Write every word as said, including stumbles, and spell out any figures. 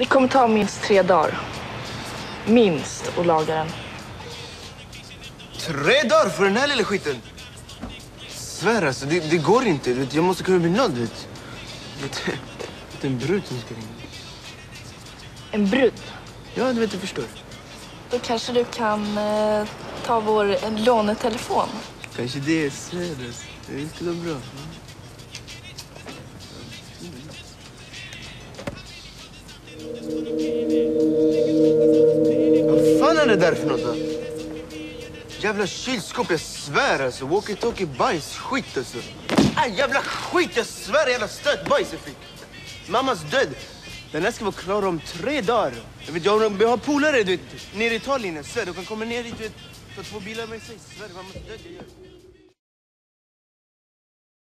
Det kommer ta minst tre dagar. Minst att laga den. Tre dagar för den här lilla skiten? Svär alltså, det, det går inte. Vet, jag måste kunna bli nöjd. Vet. Vet, vet, en brud som ska ringa. En brud? Ja, du vet, du förstår. Då kanske du kan eh, ta vår en lånetelefon. Kanske det är svär alltså. Det skulle vara bra. Vad fan är det där för något då? Jävla kylskåp, jag svär alltså. Walkie-talkie, bajs, skit alltså. Aj, jävla skit, jag svär, jävla stött bajs jag fick. Mammas död. Den här ska vara klar om tre dagar. Jag vet, jag har polare, du vet, nere i Italien, jag svär. Du kan komma ner dit, du vet, ta två bilar med sig, svär, mammas död, jag gör.